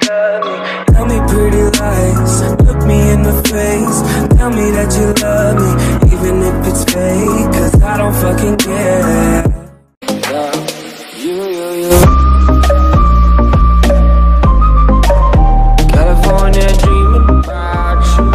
Tell me pretty lies, look me in the face. Tell me that you love me, even if it's fake, 'cause I don't fucking care. You California dreaming about you.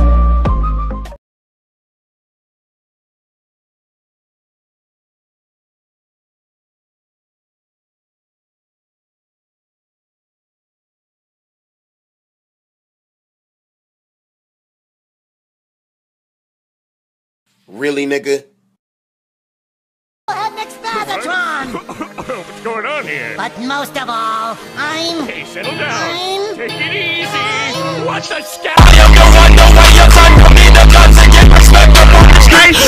Really, nigga? What's going on here? But most of all, Hey, settle down. I'm- Take it easy. What's the scout? I am the one, the way your time for me the guns and get respect up on the street.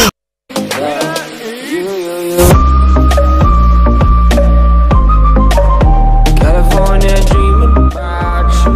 California dreaming about you.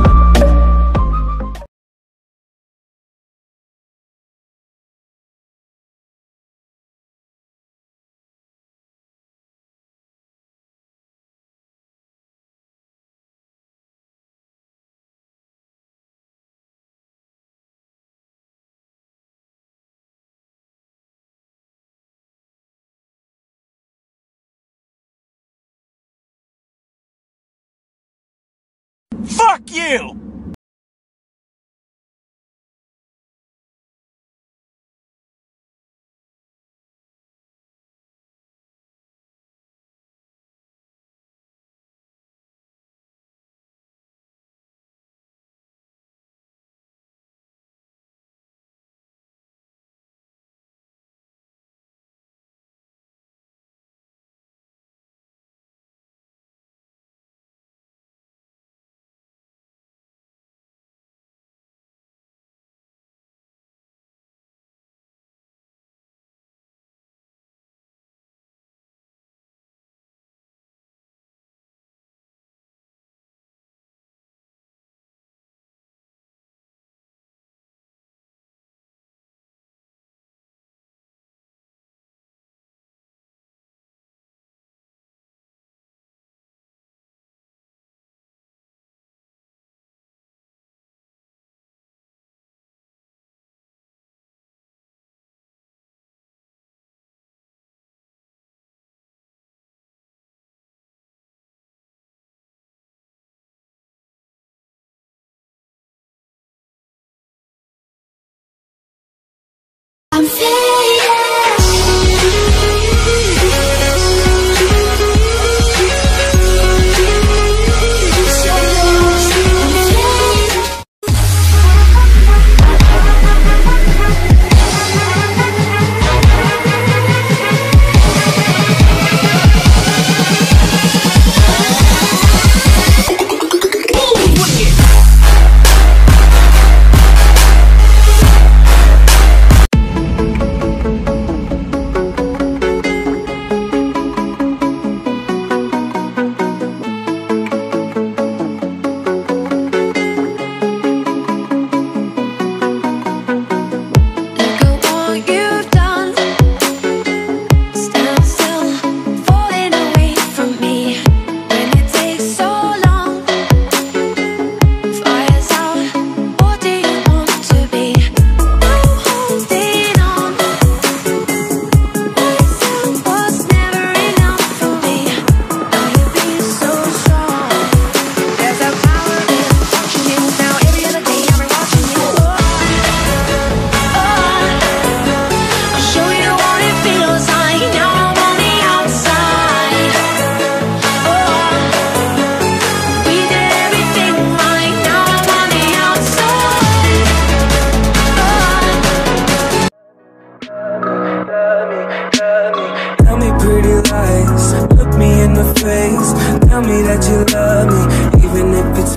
Fuck you! I'm Tell me pretty lies, look me in the face. Tell me that you love me, even if it's